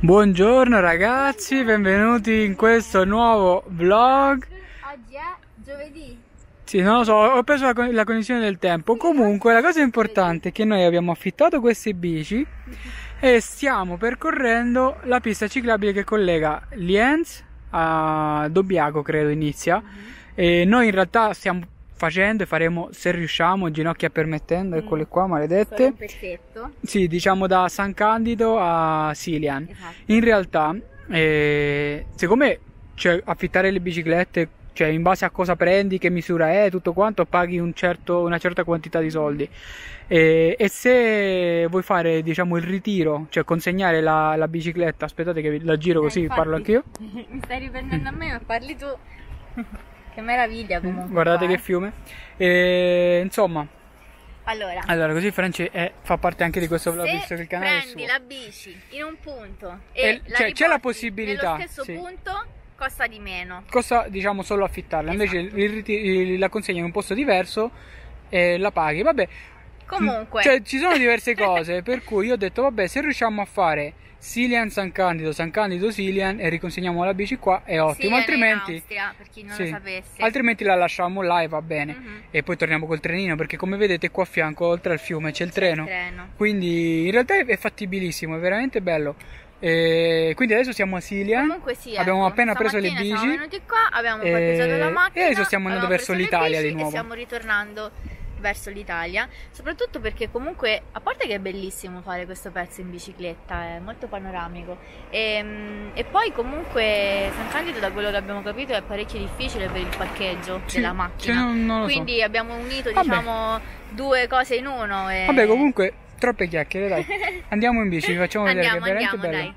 Buongiorno ragazzi, benvenuti in questo nuovo vlog. Oggi è giovedì. Sì, non lo so, ho preso la connessione del tempo. Comunque la cosa importante è che noi abbiamo affittato queste bici e stiamo percorrendo la pista ciclabile che collega Lienz a Dobbiaco, credo inizia. E noi in realtà stiamo facendo e faremo, se riusciamo, ginocchia permettendo, eccole qua maledette. Perfetto. Sì, diciamo da San Candido a Silian. Esatto. In realtà, secondo me, cioè, affittare le biciclette, cioè in base a cosa prendi, che misura è, tutto quanto, paghi una certa quantità di soldi. E se vuoi fare, diciamo, il ritiro, cioè consegnare la bicicletta, aspettate che la giro così Infatti, parlo anch'io. Mi stai riprendendo a me, ma parli tu. Che meraviglia comunque. Guardate qua, che fiume. Insomma, Allora, così Franci fa parte anche di questo vlog, visto che se il canale è prendi suo. la bici in un punto E e la cioè, c'è la riporti possibilità, nello stesso sì. punto, costa di meno. Costa, diciamo, solo affittarla, invece la consegna in un posto diverso e la paghi. Vabbè, Comunque, cioè, ci sono diverse cose, per cui io ho detto, vabbè, se riusciamo a fare Silian San Candido Silian e riconsegniamo la bici qua è ottimo, Silian altrimenti in Austria, per chi non sì, lo sapesse. altrimenti la lasciamo là e va bene. E poi torniamo col trenino, perché come vedete qua a fianco, oltre al fiume, c'è il treno. Quindi in realtà è fattibilissimo, è veramente bello. Quindi adesso siamo a Silian. Comunque sì, abbiamo ecco, appena preso le bici. Siamo venuti qua, abbiamo parcheggiato la macchina e adesso stiamo andando abbiamo verso preso le l'Italia bici di nuovo. E stiamo ritornando verso l'Italia, soprattutto perché comunque, a parte che è bellissimo fare questo pezzo in bicicletta, è molto panoramico e poi comunque San Candido, da quello che abbiamo capito, è parecchio difficile per il parcheggio della macchina, cioè non lo quindi so. abbiamo unito, diciamo, due cose in uno e... Vabbè, comunque troppe chiacchiere, dai. Andiamo in bici, vi facciamo vedere che è veramente bello. Dai.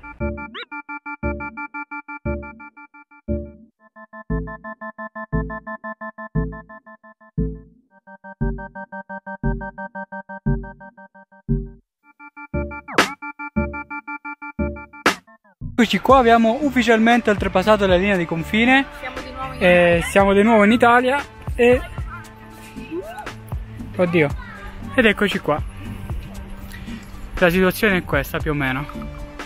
Eccoci qua, abbiamo ufficialmente oltrepassato la linea di confine. Siamo di nuovo in Italia. Siamo di nuovo in Italia e... Oddio. Ed eccoci qua. La situazione è questa più o meno.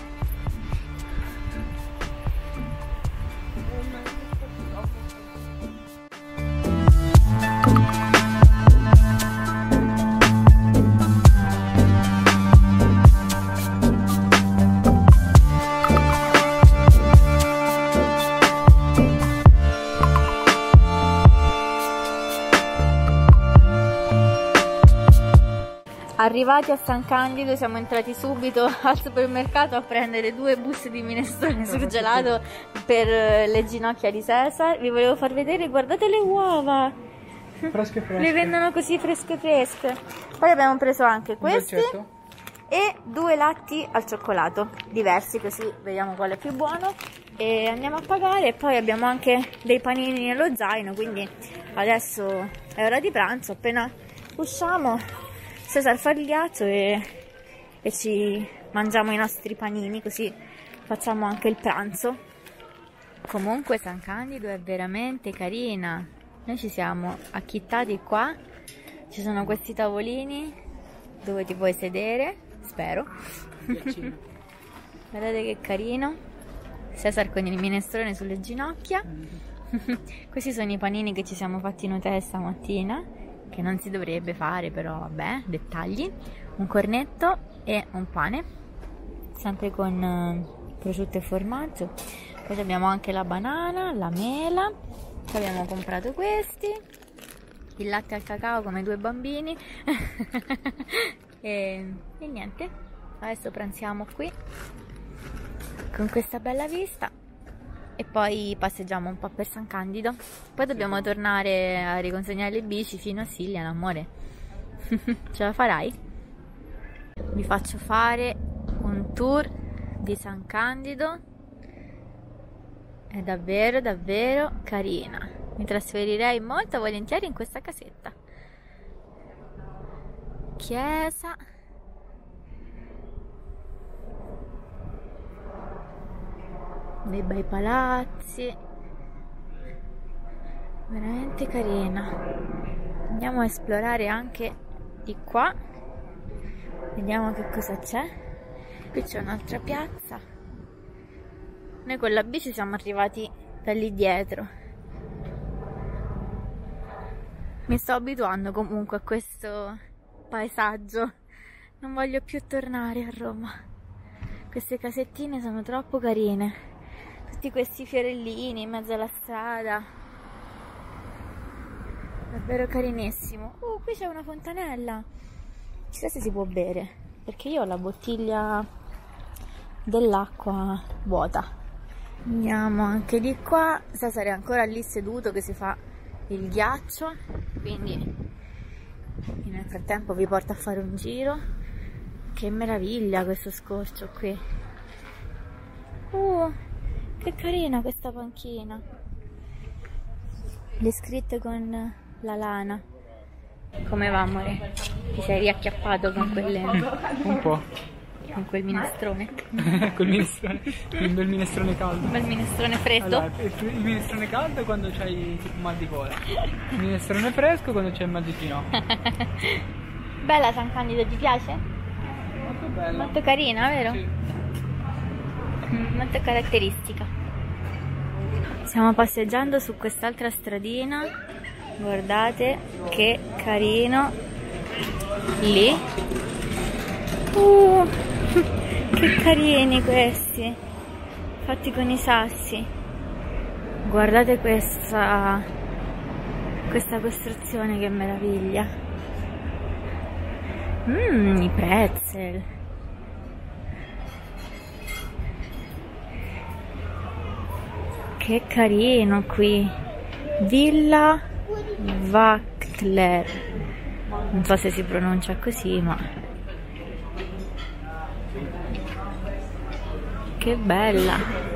Arrivati a San Candido siamo entrati subito al supermercato a prendere 2 buste di minestrone surgelato per le ginocchia di Cesar. Vi volevo far vedere, guardate le uova, Fresche. le vendono così fresche. Poi abbiamo preso anche questi e 2 latti al cioccolato diversi, così vediamo quale è più buono e andiamo a pagare. E poi abbiamo anche dei panini nello zaino, quindi adesso è ora di pranzo, appena usciamo Cesar fa il ghiaccio e ci mangiamo i nostri panini, così facciamo anche il pranzo. Comunque San Candido è veramente carina. Noi ci siamo acchittati qua, ci sono questi tavolini dove ti puoi sedere, spero. Guardate che carino, Cesar con il minestrone sulle ginocchia. Questi sono i panini che ci siamo fatti noi stamattina, che non si dovrebbe fare, però vabbè, dettagli. Un cornetto e un pane, sempre con prosciutto e formaggio. Poi abbiamo anche la banana, la mela. Poi abbiamo comprato questi, il latte al cacao come 2 bambini. e niente, adesso pranziamo qui con questa bella vista e poi passeggiamo un po' per San Candido. Poi dobbiamo tornare a riconsegnare le bici fino a Silian, amore. Ce la farai? Vi faccio fare un tour di San Candido, è davvero davvero carina. Mi trasferirei molto volentieri in questa casetta. Chiesa, dei bei palazzi, veramente carina. Andiamo a esplorare anche di qua, vediamo che cosa c'è. Qui c'è un'altra piazza Noi con la bici siamo arrivati da lì dietro. Mi sto abituando comunque a questo paesaggio. Non voglio più tornare a Roma. Queste casettine sono troppo carine. Tutti questi fiorellini in mezzo alla strada. Davvero carinissimo. Qui c'è una fontanella. Chissà se si può bere, perché io ho la bottiglia dell'acqua vuota. Andiamo anche di qua. Cesare è ancora lì seduto che si fa il ghiaccio, quindi nel frattempo vi porto a fare un giro. Che meraviglia questo scorcio qui. Che carina questa panchina, le scritte con la lana. Come va, amore? Ti sei riacchiappato con quelle... Un po'. Con quel minestrone? Col minestrone, un bel minestrone caldo. Un bel minestrone freddo? Allora, il minestrone caldo è quando c'hai tipo mal di gola. Il minestrone fresco quando c'è il mal di ginocchio. Bella San Candido, ti piace? Molto bella. Molto carina, vero? Sì. Molto caratteristica. Stiamo passeggiando su quest'altra stradina. Guardate che carino. Lì. Che carini questi, fatti con i sassi. Guardate questa costruzione, che meraviglia. I pretzel. Che carino qui. Villa Wackler. Non so se si pronuncia così, ma... Che bella.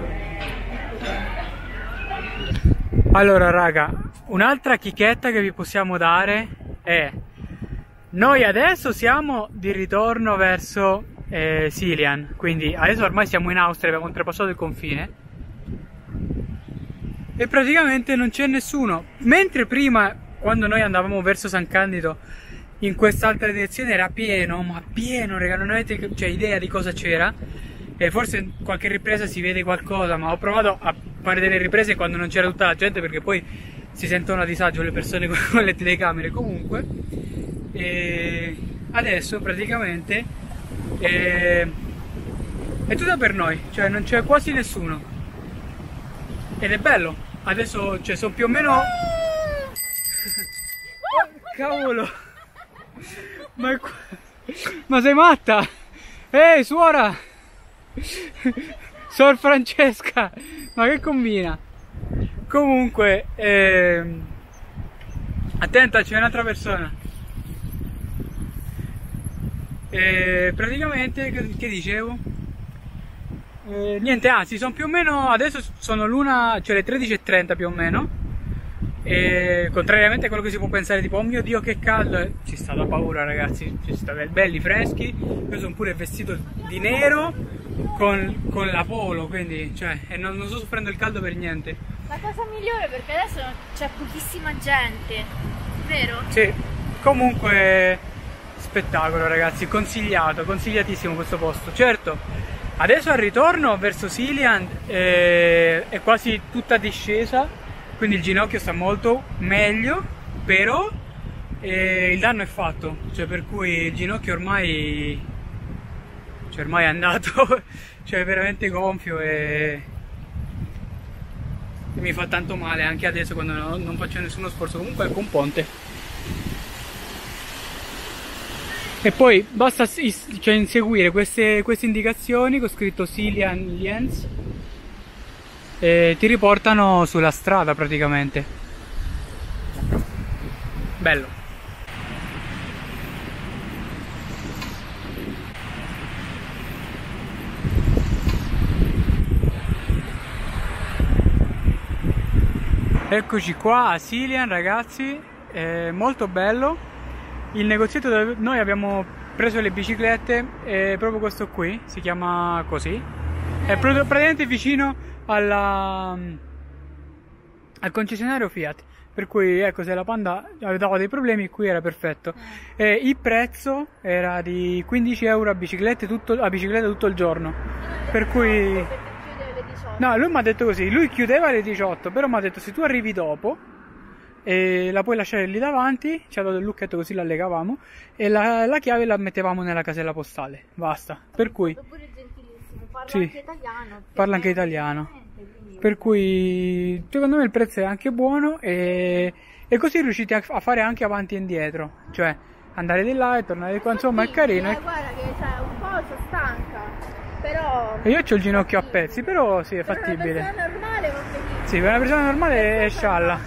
Allora raga, un'altra chicchetta che vi possiamo dare è: noi adesso siamo di ritorno verso Silian, quindi adesso ormai siamo in Austria, abbiamo oltrepassato il confine e praticamente non c'è nessuno, mentre prima, quando noi andavamo verso San Candido in quest'altra direzione, era pieno, ma pieno, raga, non avete idea di cosa c'era. E forse in qualche ripresa si vede qualcosa, ma ho provato a fare delle riprese quando non c'era tutta la gente, perché poi si sentono a disagio le persone con le telecamere. Comunque adesso praticamente è tutta per noi, cioè non c'è quasi nessuno ed è bello. Adesso sono più o meno... Oh, cavolo, ma sei matta? Ehi suora, Sor Francesca, ma che combina? Comunque attenta, c'è un'altra persona. Praticamente che dicevo? Niente, anzi sono più o meno, adesso sono l'una, cioè le 13:30 più o meno. Contrariamente a quello che si può pensare, tipo oh mio Dio che caldo, ci sta da paura ragazzi, ci sta belli freschi. Io sono pure vestito di nero con la polo, quindi e non sto soffrendo il caldo per niente. La cosa migliore, perché adesso c'è pochissima gente, vero? Sì, comunque spettacolo ragazzi, consigliatissimo questo posto. Certo, adesso al ritorno verso Silian è quasi tutta discesa, quindi il ginocchio sta molto meglio, però il danno è fatto, per cui il ginocchio ormai è andato, è veramente gonfio e mi fa tanto male anche adesso quando non faccio nessuno sforzo. Comunque ecco un ponte. E poi basta inseguire queste indicazioni con scritto Silian Lienz e ti riportano sulla strada praticamente. Bello. Eccoci qua a Silian ragazzi, è molto bello. Il negozietto dove noi abbiamo preso le biciclette è proprio questo qui, si chiama così. È praticamente vicino al concessionario Fiat, per cui ecco, se la Panda aveva dei problemi qui era perfetto. Il prezzo era di 15 euro a bicicletta tutto il giorno, per cui 18. No, lui mi ha detto così, lui chiudeva alle 18, però mi ha detto se tu arrivi dopo e la puoi lasciare lì davanti, ci ha dato il lucchetto così la legavamo e la chiave la mettevamo nella casella postale, basta. Per cui... Oppure gentilissimo, parla Sì, anche italiano. parla anche italiano. Per cui secondo me il prezzo è anche buono e così riuscite a fare anche avanti e indietro, cioè andare di là e tornare di qua, insomma è carino. Guarda che un po' sono stanca, però... E io ho il ginocchio a pezzi, però sì, è per fattibile. una persona normale va benissimo. Sì, per una persona normale è scialla.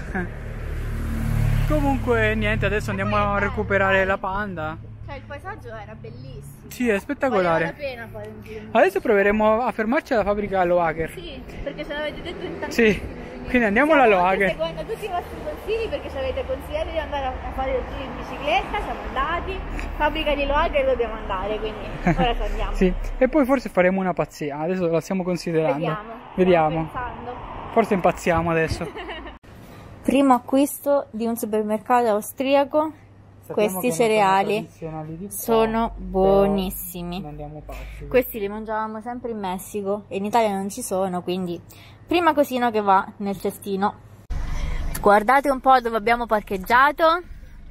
Comunque niente, adesso andiamo a recuperare la Panda. Cioè il paesaggio era bellissimo. Sì, è spettacolare. Valeva la pena fare un giro. Adesso proveremo a fermarci alla fabbrica Loaker. Sì, perché ce l'avete detto in tanti. Sì, quindi andiamo alla Loaker. Seguendo tutti i vostri consigli, perché ci avete consigliato di andare a fare il giro in bicicletta, siamo andati. Fabbrica di Loaker dobbiamo andare, quindi ora ci andiamo. Sì, e poi forse faremo una pazzia, adesso la stiamo considerando. Vediamo. Forse impazziamo adesso. Primo acquisto di un supermercato austriaco. Questi cereali sono buonissimi. Questi li mangiavamo sempre in Messico e in Italia non ci sono, quindi prima cosina che va nel cestino. Guardate un po' dove abbiamo parcheggiato.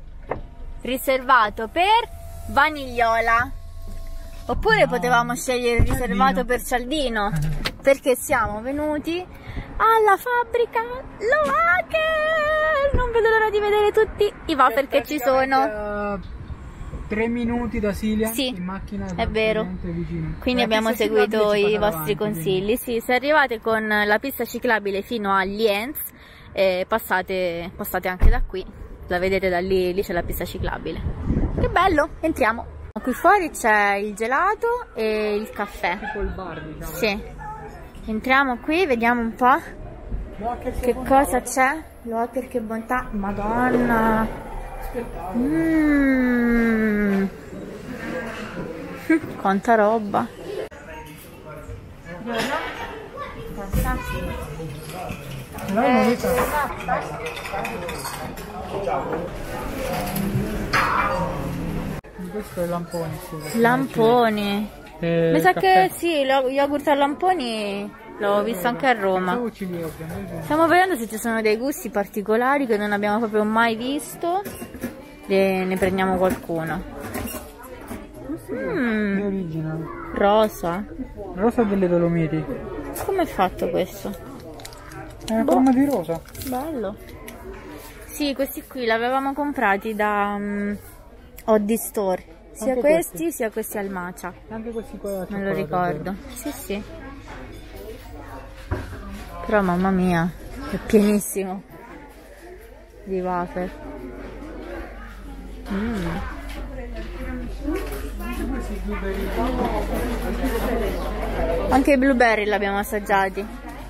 Riservato per Vanigliola. Oppure potevamo scegliere il riservato per Cialdino, perché siamo venuti alla fabbrica Loaker. Non vedo l'ora di vedere tutti i wafer che ci sono. 3 minuti da Silja, sì, in macchina, è vero. Vicino. Quindi abbiamo seguito i vostri consigli. Sì, se arrivate con la pista ciclabile fino a Lienz, passate anche da qui. La vedete da lì, lì c'è la pista ciclabile. Che bello, entriamo. Qui fuori c'è il gelato e il caffè. Tipo il bar, diciamo. Sì. Entriamo qui, vediamo un po' che cosa c'è. Loaker, che bontà. Madonna. Quanta roba. Questo è lamponi, scusa. Lamponi. Mi sa che sì, gli yogurt a lamponi l'ho visto anche a Roma. Stiamo vedendo se ci sono dei gusti particolari che non abbiamo proprio mai visto. Ne prendiamo qualcuno. Rosa. Rosa delle Dolomiti. Come è fatto questo? È una forma di rosa. Bello. Sì, questi qui li avevamo comprati da Oddi Store. Sia questi sia questi al matcha. Anche questi qua. Non lo ricordo. Sì, sì. Però mamma mia, è pienissimo di wafer. Anche i blueberry li abbiamo assaggiati.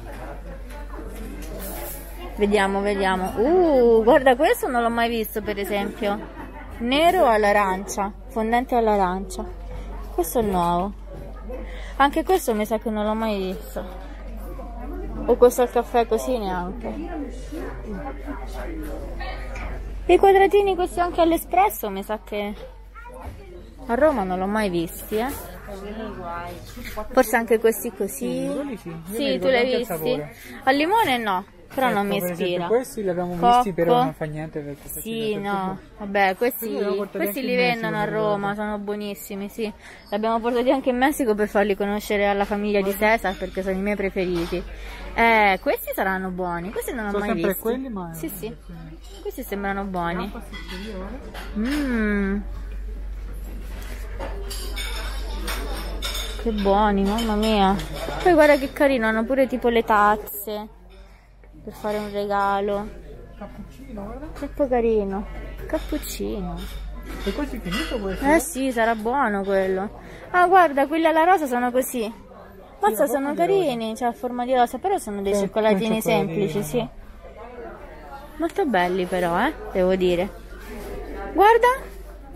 Vediamo, vediamo. Guarda, questo non l'ho mai visto, per esempio. Nero all'arancia, fondente all'arancia. Questo è nuovo. Anche questo mi sa che non l'ho mai visto. O questo al caffè così neanche. I quadratini questi anche all'espresso mi sa che a Roma non l'ho mai visti, Forse anche questi così. Sì, tu li hai visti? Al limone no, però non mi ispira. Questi li abbiamo visti, però non fa niente perché sì, no, vabbè, questi li vendono a Roma, sono buonissimi, sì. Li abbiamo portati anche in Messico per farli conoscere alla famiglia di Cesar, perché sono i miei preferiti. Questi saranno buoni, questi non ho mai visti. Quelli, ma sì, sì. Questi sembrano buoni. Che buoni, mamma mia. Poi guarda che carino, hanno pure tipo le tazze per fare un regalo. Cappuccino, guarda. Troppo carino. Cappuccino. E questo è finito questo? Sì, sarà buono quello. Ah, guarda, quelli alla rosa sono così. Mazza, sì, sono carini, cioè a forma di rosa, però sono dei cioccolatini semplici, sì. Molto belli però, devo dire. Guarda!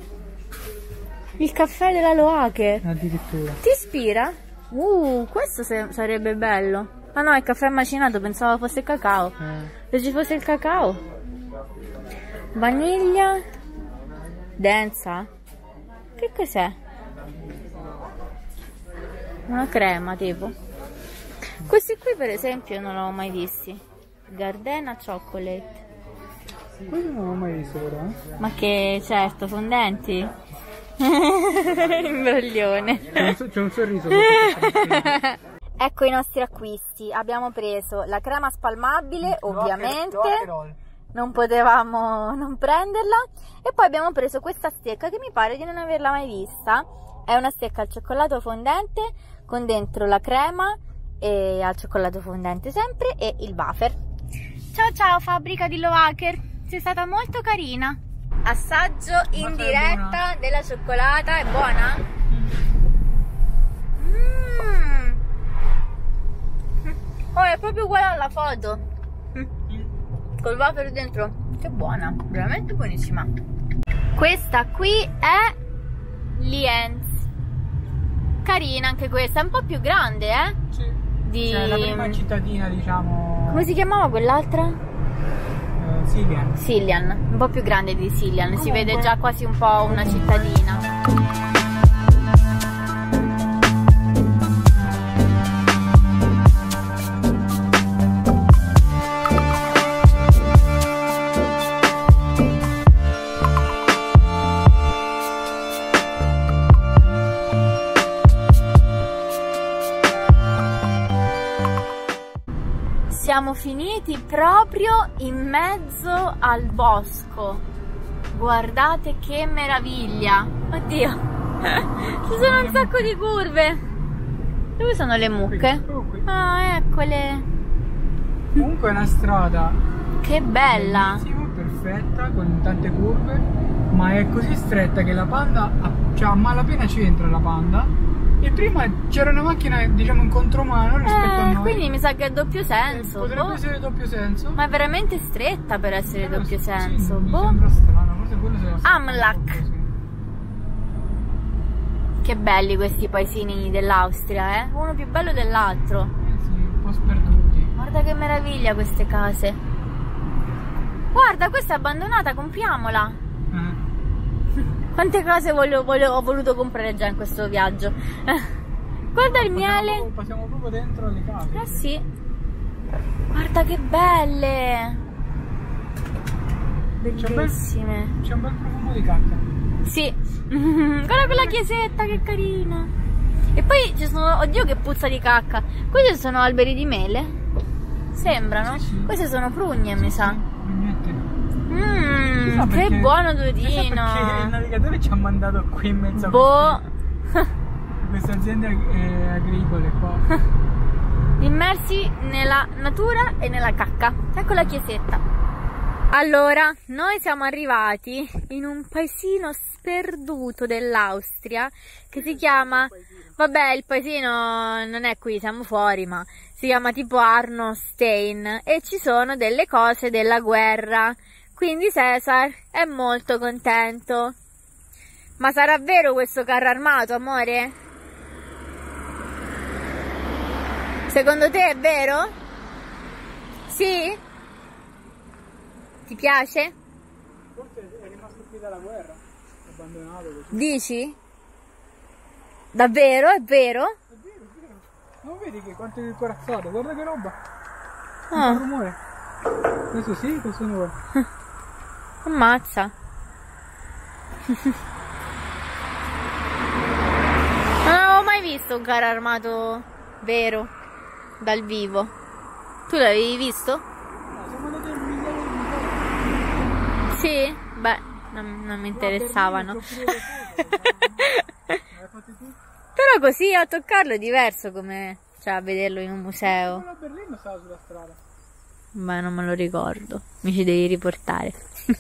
Il caffè della Loaker. Addirittura. Ti ispira? Questo sarebbe bello. Ah no, è caffè macinato, pensavo fosse cacao. Se ci fosse il cacao. Vaniglia densa. Che cos'è? Una crema tipo. Questi qui qui per esempio non l'avevo mai visti. Gardena Chocolate. Sì, questo non l'ho mai visto però. Ma che, certo, fondenti? Imbroglione. C'è un sorriso. Ecco i nostri acquisti. Abbiamo preso la crema spalmabile, ovviamente. Non potevamo non prenderla. E poi abbiamo preso questa stecca che mi pare di non averla mai vista. È una stecca al cioccolato fondente con dentro la crema e al cioccolato fondente sempre e il wafer. Ciao ciao fabbrica di Loacker, sei stata molto carina. Assaggio in diretta della cioccolata, è buona? Oh, è proprio uguale alla foto. Col wafer dentro. Che buona, veramente buonissima. Questa qui è Lienz. Carina anche questa, è un po' più grande, Sì. Cioè, la prima cittadina, diciamo. Come si chiamava quell'altra? Silian. Silian, un po' più grande di Silian. Comunque, si vede già quasi un po' una cittadina. Siamo finiti proprio in mezzo al bosco. Guardate che meraviglia. Oddio, ci sono un sacco di curve. Dove sono le mucche? Ah, eccole. Comunque è una strada che bella, perfetta, con tante curve, ma è così stretta che la Panda, cioè a malapena ci entra la Panda. E prima c'era una macchina, diciamo, in contromano rispetto a noi. Quindi mi sa che è doppio senso. Potrebbe essere doppio senso. Ma è veramente stretta per essere doppio senso. Sì, mi sembra strano, forse quello se Amlach. Che belli questi paesini dell'Austria, uno più bello dell'altro. Sì, un po' sperduti. Guarda che meraviglia queste case. Guarda, questa è abbandonata, compriamola. Quante cose ho voluto comprare già in questo viaggio. Guarda il miele. Passiamo proprio dentro le case. Sì. Guarda che belle. Bellissime. C'è un bel profumo di cacca. Sì. Guarda quella chiesetta, che carina. E poi ci sono, oddio che puzza di cacca. Questi sono alberi di mele. Sembrano. Sì. Queste sono prugne, mi sa. Che buono Dudino. Perché il navigatore ci ha mandato qui in mezzo a queste aziende agricole qua. Immersi nella natura e nella cacca. Ecco la chiesetta. Allora, noi siamo arrivati in un paesino sperduto dell'Austria che si chiama, vabbè, il paesino non è qui, siamo fuori, ma si chiama tipo Arnostein e ci sono delle cose della guerra. Quindi Cesar è molto contento. Ma sarà vero questo carro armato, amore? Secondo te è vero? Sì? Ti piace? Forse è rimasto qui dalla guerra, abbandonato così. Dici? Davvero? È vero? È vero, è vero. Non vedi che quanto è corazzato? Guarda che roba. Ah. Un rumore. Questo sì, questo no. Ammazza. Non avevo mai visto un carro armato vero dal vivo. Tu l'avevi visto? No, siamo andati al museo. Sì? Beh, non mi interessavano. Però così a toccarlo è diverso, come, cioè, a vederlo in un museo. Quello a Berlino stava sulla strada. Ma non me lo ricordo, mi ci devi riportare.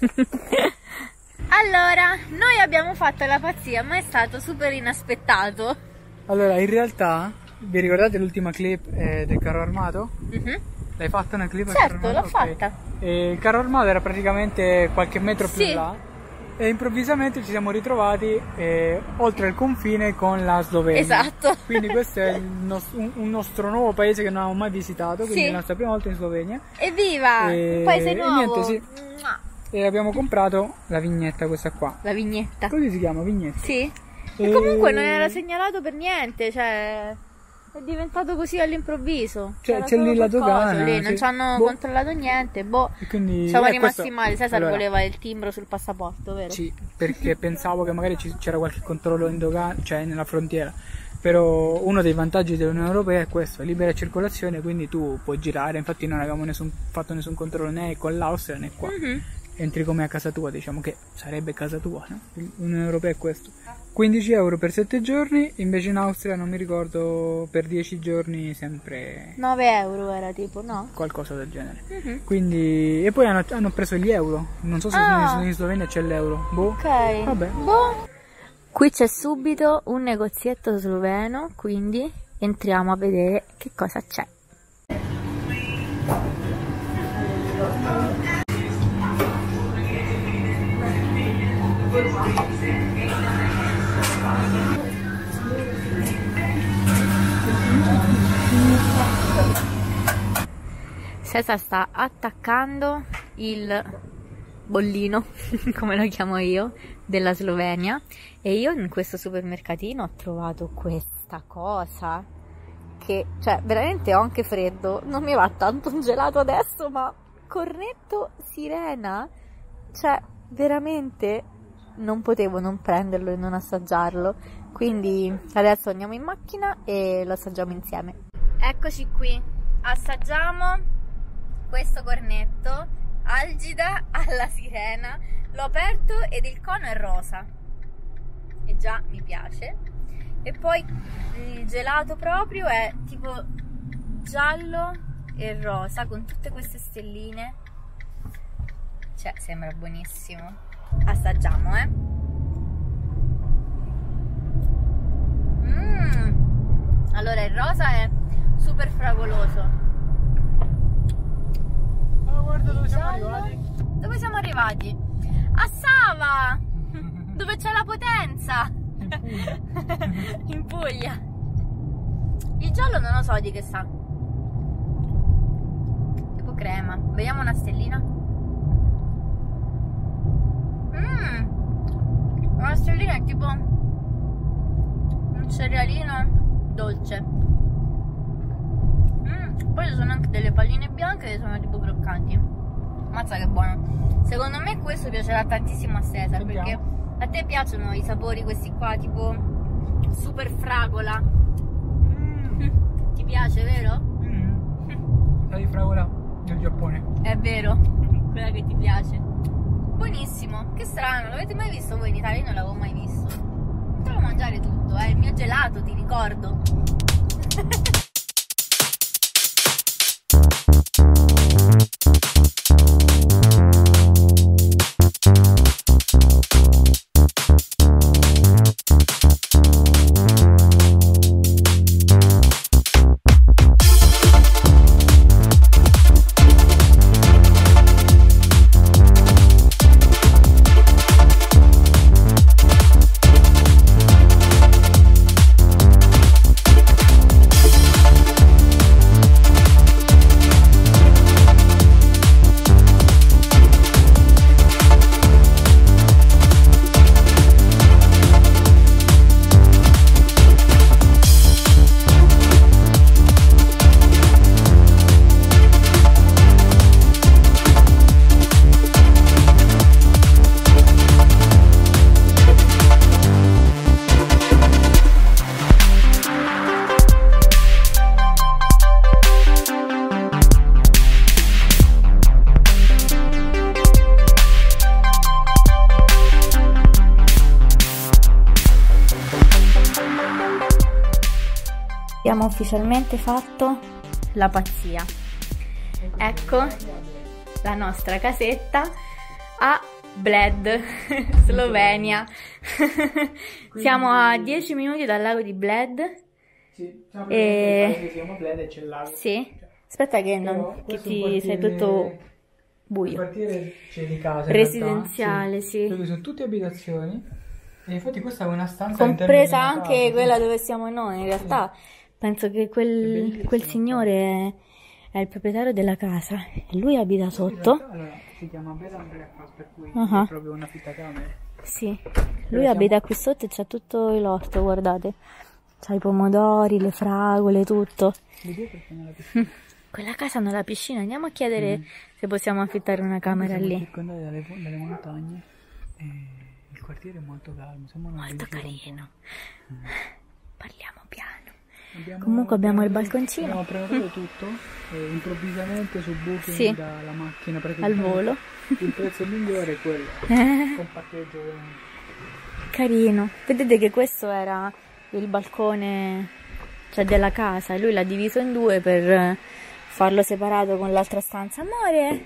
Allora, noi abbiamo fatto la pazzia, ma è stato super inaspettato. Allora, in realtà, vi ricordate l'ultima clip del carro armato? L'hai fatta una clip? Certo, l'ho fatta. E il carro armato era praticamente qualche metro più in là e improvvisamente ci siamo ritrovati oltre il confine con la Slovenia. Esatto. Quindi questo è un nostro nuovo paese che non avevamo mai visitato, quindi è la nostra prima volta in Slovenia. Evviva! Un paese nuovo! E niente, sì. E abbiamo comprato la vignetta, questa qua. La vignetta. Così si chiama, vignetta. Sì. E comunque non era segnalato per niente, cioè È diventato così all'improvviso. Cioè, c'è lì la dogana. Lì, non ci hanno controllato niente. Boh. E quindi, siamo rimasti questo... male. Cesar allora, voleva il timbro sul passaporto, vero? Sì, perché pensavo che magari c'era qualche controllo in dogana, cioè nella frontiera. Però uno dei vantaggi dell'Unione Europea è questo, è libera circolazione, quindi tu puoi girare. Infatti non avevamo fatto nessun controllo né con l'Austria né qua. Entri come a casa tua, diciamo che sarebbe casa tua, no? L'Unione Europea è questo. 15 euro per 7 giorni, invece in Austria non mi ricordo, per 10 giorni sempre 9 euro era tipo, no? Qualcosa del genere. Quindi, e poi hanno preso gli euro, non so se in Slovenia c'è l'euro. Boh. Ok. Vabbè. Boh. Qui c'è subito un negozietto sloveno, quindi entriamo a vedere che cosa c'è. Cesar sta attaccando il bollino, come lo chiamo io, della Slovenia, e io in questo supermercatino ho trovato questa cosa che, cioè, veramente ho anche freddo, non mi va tanto un gelato adesso, ma cornetto sirena, cioè veramente non potevo non prenderlo e non assaggiarlo, quindi adesso andiamo in macchina e lo assaggiamo insieme. Eccoci qui, assaggiamo questo cornetto algida alla sirena. L'ho aperto ed il cono è rosa e già mi piace, e poi il gelato proprio è tipo giallo e rosa con tutte queste stelline, cioè sembra buonissimo. Assaggiamo, Allora il rosa è super fragoloso. Oh, guarda dove siamo arrivati. Dove siamo arrivati? A Sava, dove c'è la Potenza. In Puglia. Il giallo non lo so di che sa, tipo crema. Vediamo una stellina. Una stellina è tipo un cerealino dolce. Poi ci sono anche delle palline bianche che sono tipo croccanti. Mazza che buono. Secondo me questo piacerà tantissimo a Cesar, perché a te piacciono i sapori questi qua tipo super fragola. Ti piace, vero? Sa di fragola del Giappone. È vero, quella che ti piace. Buonissimo, che strano, l'avete mai visto voi in Italia? Io non l'avevo mai visto. Potrò mangiare tutto, il mio gelato, ti ricordo. Abbiamo ufficialmente fatto la pazzia. Ecco la nostra casetta a Bled, Slovenia. Siamo a 10 minuti dal lago di Bled. Sì, siamo Bled e c'è il lago. Sì. Aspetta che non che ti sei tutto buio. Il quartiere c'è di casa residenziale, sì. Dove sono tutte abitazioni. E infatti questa è una stanza compresa anche casa, quella dove siamo noi, in realtà. Penso che quel signore è il proprietario della casa e lui abita sotto. Allora, si chiama Bed and Breakfast, per cui è proprio una fittacamera. Sì, lui abita qui sotto e c'ha tutto l'orto, guardate. C'ha i pomodori, le fragole, tutto. Quella casa non ha la piscina. Andiamo a chiedere se possiamo affittare una camera lì. Circondati dalle montagne. E il quartiere è molto calmo. Molto carino. Parliamo piano. Comunque abbiamo il balconcino. Abbiamo prenotato tutto improvvisamente su Booking dalla macchina al volo. Il prezzo migliore è quello con parcheggio. Carino. Vedete che questo era il balcone, cioè, della casa, e lui l'ha diviso in due per farlo separato con l'altra stanza. Amore,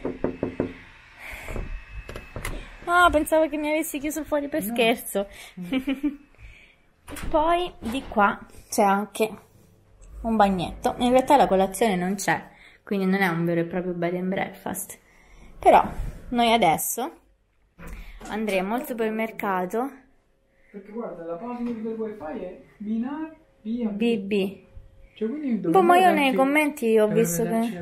pensavo che mi avessi chiuso fuori per scherzo. E poi di qua c'è anche un bagnetto. In realtà la colazione non c'è, quindi non è un vero e proprio bed and breakfast, però noi adesso andremo al supermercato, perché guarda, la password del wifi è BB. Cioè, ma io nei commenti ho visto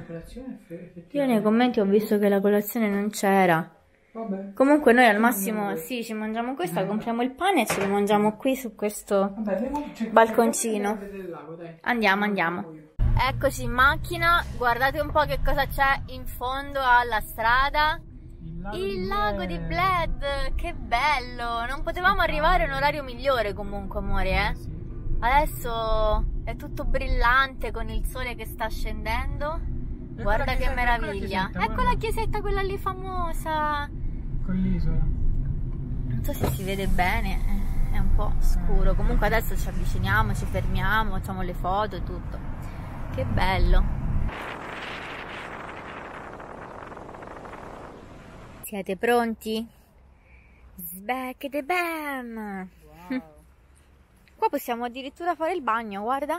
che la colazione non c'era. Vabbè. Comunque noi al massimo ci mangiamo questa, compriamo il pane e ce lo mangiamo qui su questo balconcino. Andiamo. Eccoci in macchina, guardate un po' che cosa c'è in fondo alla strada. Il lago di Bled, che bello! Non potevamo arrivare a un orario migliore comunque, amore, Adesso è tutto brillante con il sole che sta scendendo. Guarda che meraviglia! Ecco la chiesetta, quella lì famosa! Con l'isola. Non so se si vede bene, è un po' scuro. Comunque adesso ci avviciniamo, ci fermiamo, facciamo le foto e tutto. Che bello! Siete pronti? Sbecchete bam! Wow. Qua possiamo addirittura fare il bagno, guarda!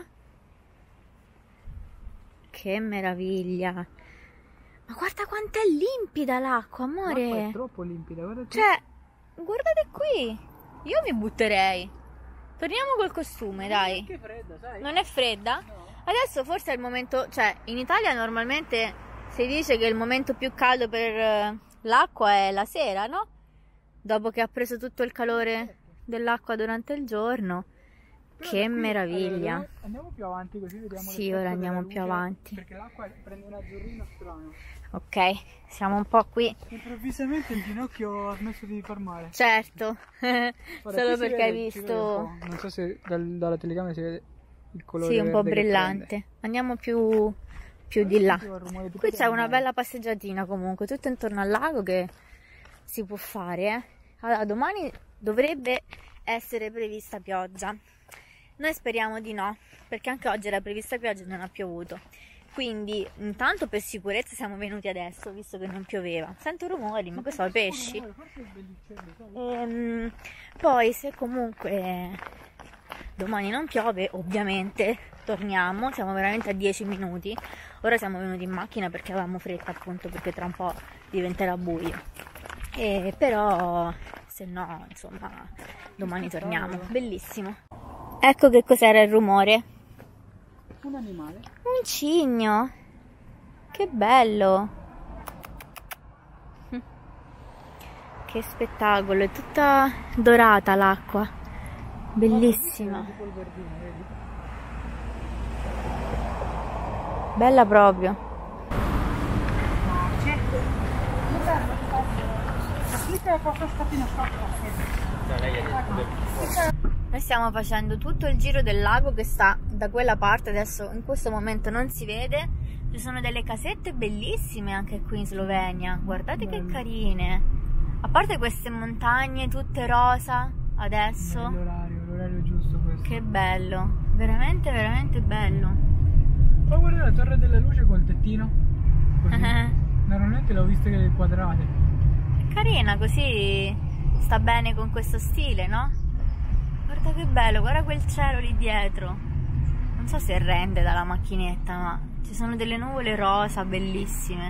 Che meraviglia! Ma guarda quanto è limpida l'acqua, amore! L'acqua è troppo limpida, guardate. Cioè, guardate qui! Io mi butterei! Torniamo col costume, dai! Non è fredda, sai? Non è fredda? No. Adesso forse è il momento... Cioè, in Italia normalmente si dice che il momento più caldo per l'acqua è la sera, no? Dopo che ha preso tutto il calore dell'acqua durante il giorno. Che meraviglia! Allora, andiamo più avanti così vediamo. Sì, ora andiamo più avanti. Perché l'acqua prende un azzurrino strano. Ok, siamo un po' qui. Improvvisamente il ginocchio ha smesso di far male. Certo, solo perché hai visto... Non so se dalla telecamera si vede il colore. Sì, un po' brillante. Andiamo più di là. Qui c'è una bella passeggiatina comunque, tutto intorno al lago che si può fare. Allora, domani dovrebbe essere prevista pioggia. Noi speriamo di no, perché anche oggi era prevista pioggia e non ha piovuto. Quindi intanto per sicurezza siamo venuti adesso, visto che non pioveva. Sento rumori, ma questo sono pesci. Poi se comunque domani non piove, ovviamente torniamo. Siamo veramente a 10 minuti. Ora siamo venuti in macchina perché avevamo fretta, appunto, perché tra un po' diventerà buio. Però se no, insomma, domani torniamo. Bellissimo. Ecco che cos'era il rumore. Un animale. Un cigno. Che bello. Che spettacolo. È tutta dorata l'acqua. Bellissima. Bella proprio. Noi stiamo facendo tutto il giro del lago che sta da quella parte, adesso in questo momento non si vede. Ci sono delle casette bellissime anche qui in Slovenia, guardate che carine. A parte queste montagne tutte rosa adesso. L'orario giusto questo. Che bello, veramente veramente bello. Ma guarda la torre della luce col tettino. Così. Normalmente l'ho vista quadrate. È carina, così sta bene con questo stile, no? Guarda che bello, guarda quel cielo lì dietro. Non so se rende dalla macchinetta, ma ci sono delle nuvole rosa bellissime.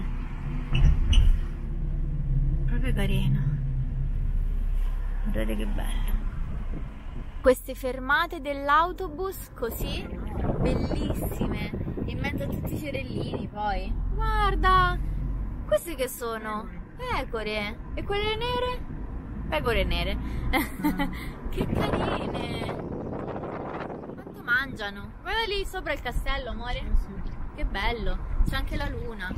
Proprio carino. Guardate che bello. Queste fermate dell'autobus così bellissime, in mezzo a tutti i fiorellini. Poi guarda, queste che sono? Pecore. E quelle nere? Pecore nere. Che carine. Quanto mangiano. Guarda lì sopra il castello, amore. Sì. Che bello, c'è anche la luna.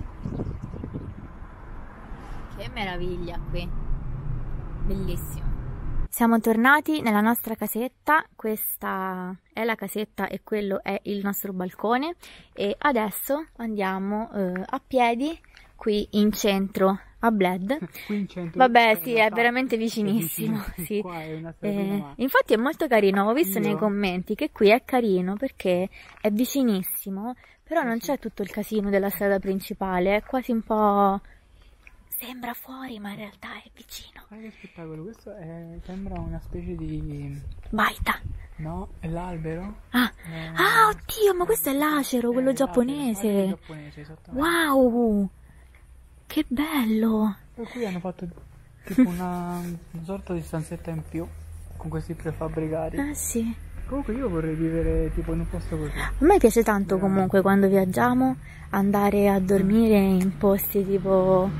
Che meraviglia qui. Bellissimo. Siamo tornati nella nostra casetta, questa è la casetta e quello è il nostro balcone e adesso andiamo a piedi qui in centro a Bled. Qui in centro. Vabbè, sì, è veramente vicinissimo. Sì. Qua è una infatti è molto carino, ho visto nei commenti che qui è carino perché è vicinissimo, però non c'è tutto il casino della strada principale, è quasi un po'... Sembra fuori, ma in realtà è vicino. Guarda che spettacolo, questo sembra una specie di... Baita. No, è l'albero. Ah, oddio, ma questo è l'acero, quello giapponese. Wow, che bello. E qui hanno fatto tipo una sorta di stanzetta in più con questi prefabbricati. Ah sì. Comunque io vorrei vivere tipo in un posto così. A me piace tanto comunque quando viaggiamo andare a dormire in posti tipo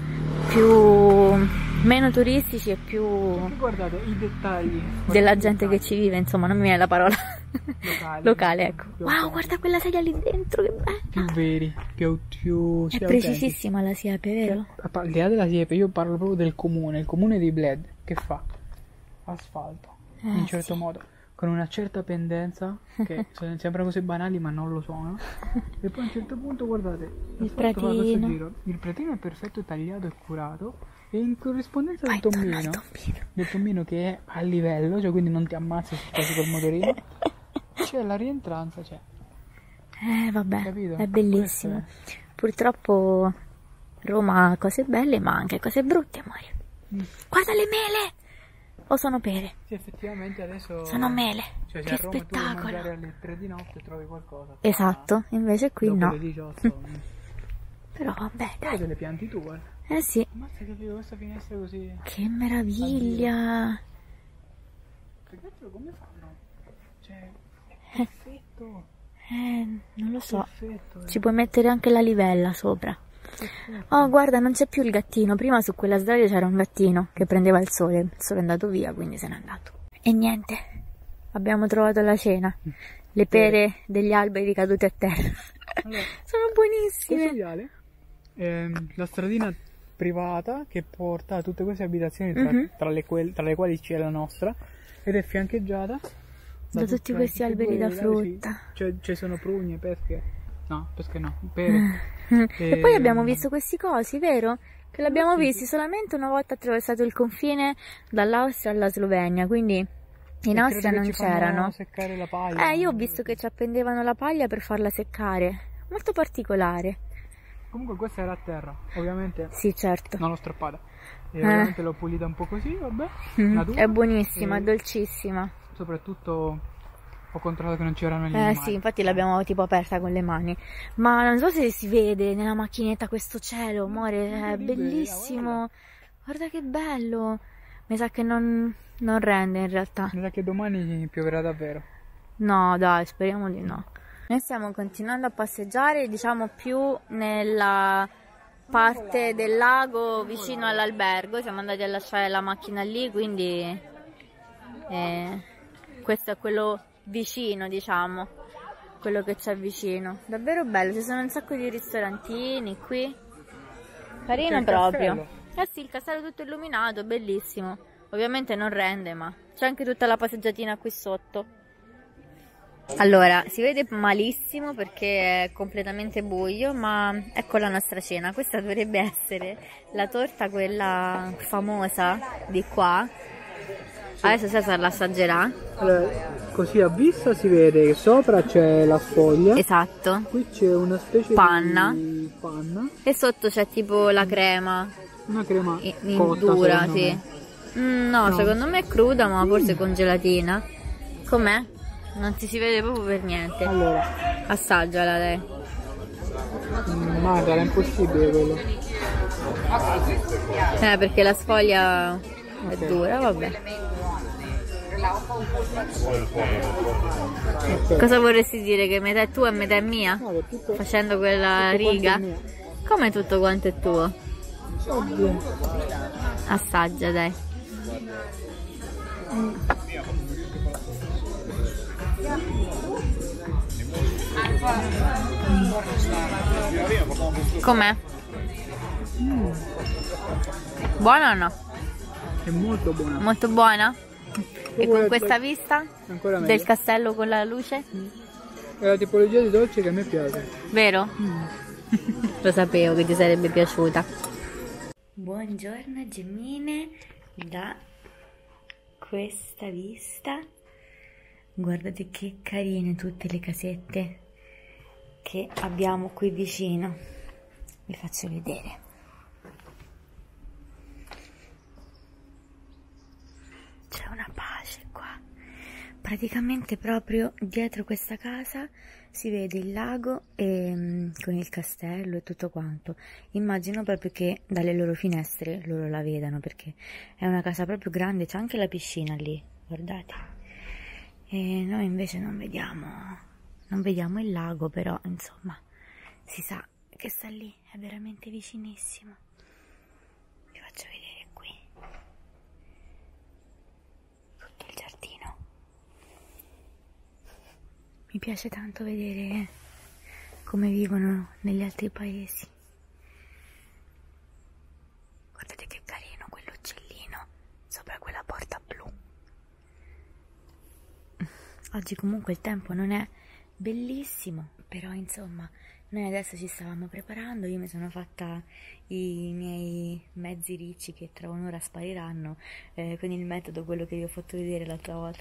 meno turistici e più guardate i dettagli della gente che ci vive, insomma, non mi viene la parola locale, ecco. Wow, guarda quella sedia lì dentro, che bella. Più veri, più è precisissima la siepe, vero? Al di là della siepe io parlo proprio del comune, il comune di Bled che fa asfalto in un certo modo, con una certa pendenza che sembrano cose banali ma non lo sono, e poi a un certo punto guardate il pratino. Il pratino è perfetto, tagliato e curato, e in corrispondenza del tombino che è a livello, cioè quindi non ti ammazzi se passi col motorino, c'è la rientranza, vabbè, capito? È bellissimo. Purtroppo Roma ha cose belle ma anche cose brutte, amore. Guarda le mele! O sono pere? Sì, effettivamente adesso... Sono mele. Cioè, che a Roma spettacolo. tu devi mangiare alle 3 di notte trovi qualcosa. Esatto, invece qui dopo no. le 18. Però vabbè, dai. Delle pianti tu, guarda. Eh sì. Ammazza che figo questa finestra così. Che meraviglia. Ragazzi, come fanno? Cioè, è perfetto. Non lo so. Perfetto, Ci puoi mettere anche la livella sopra. Oh, guarda, non c'è più il gattino. Prima su quella sdraio c'era un gattino che prendeva il sole è andato via, quindi se n'è andato. E niente, abbiamo trovato la cena. Le pere degli alberi cadute a terra. Allora, sono buonissime. Questo viale è la stradina privata che porta a tutte queste abitazioni tra le quali c'è la nostra, ed è fiancheggiata da tutti questi alberi da frutta. Cioè ci sono prugne, pesche no, pere. E poi abbiamo visto questi cosi, vero? Che l'abbiamo visti solamente una volta attraversato il confine dall'Austria alla Slovenia, quindi in Austria non c'erano. Seccare la paglia. Io ho visto che ci appendevano la paglia per farla seccare, molto particolare. Comunque questa era a terra, ovviamente. Sì, certo. Non l'ho strappata. E ovviamente l'ho pulita un po' così, vabbè. È buonissima, è dolcissima. Soprattutto ho controllato che non c'erano gli animali. Sì, infatti l'abbiamo tipo aperta con le mani. Ma non so se si vede nella macchinetta questo cielo, amore, è bellissimo. Guarda che bello. Mi sa che non rende in realtà. Mi sa che domani pioverà davvero. No, dai, speriamo di no. Noi stiamo continuando a passeggiare, diciamo più nella parte del lago vicino all'albergo. Siamo andati a lasciare la macchina lì, quindi questo è quello vicino, diciamo, quello che c'è vicino. Davvero bello, ci sono un sacco di ristorantini qui, carino proprio. Sì, il castello tutto illuminato, bellissimo. Ovviamente non rende, ma c'è anche tutta la passeggiatina qui sotto. Allora, si vede malissimo perché è completamente buio, ma ecco la nostra cena. Questa dovrebbe essere la torta, quella famosa di qua. Adesso Cesar l'assaggerà. Allora, così a vista si vede che sopra c'è la sfoglia. Esatto. Qui c'è una specie di panna. E sotto c'è tipo la crema. Una crema cotta, dura, sì. No, secondo me è cruda, ma forse con gelatina. Com'è? Non si vede proprio per niente. Allora, assaggiala lei. Magari è impossibile quello. Perché la sfoglia è dura, vabbè. Cosa vorresti dire? Che metà è tua e metà è mia? No, facendo quella riga? Come tutto quanto è tuo? Oddio. Assaggia, dai. Com'è? Buona o no? È molto buona. Molto buona? E con questa vista Ancora meglio. del castello con la luce? È la tipologia di dolce che a me piace. Vero? Lo sapevo che ti sarebbe piaciuta. Buongiorno Gemmine, da questa vista. Guardate che carine tutte le casette che abbiamo qui vicino. Vi faccio vedere. C'è una pace qua. Praticamente proprio dietro questa casa si vede il lago e, con il castello e tutto quanto. Immagino proprio che dalle loro finestre loro la vedano, perché è una casa proprio grande, c'è anche la piscina lì, guardate. E noi invece non vediamo il lago, però insomma si sa che sta lì, è veramente vicinissimo. Vi faccio vedere qui tutto il giardino. Mi piace tanto vedere come vivono negli altri paesi. Guardate che carino quell'uccellino sopra quella porta blu. Oggi comunque il tempo non è bellissimo, però insomma noi adesso ci stavamo preparando. Io mi sono fatta i miei mezzi ricci che tra un'ora spariranno, con il metodo, quello che vi ho fatto vedere l'altra volta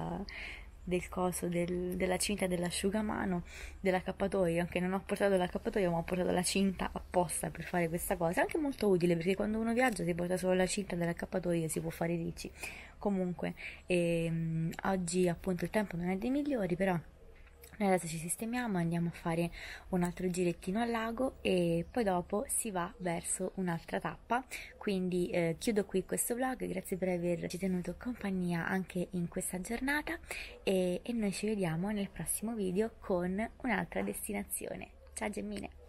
della cinta dell'asciugamano, dell'accappatoio. Anche non ho portato l'accappatoio, ma ho portato la cinta apposta per fare questa cosa. È anche molto utile, perché quando uno viaggia si porta solo la cinta dell'accappatoio e si può fare i ricci. Comunque oggi appunto il tempo non è dei migliori, però noi adesso ci sistemiamo, andiamo a fare un altro girettino al lago e poi dopo si va verso un'altra tappa. Quindi chiudo qui questo vlog, grazie per averci tenuto compagnia anche in questa giornata e noi ci vediamo nel prossimo video con un'altra destinazione. Ciao Gemmine!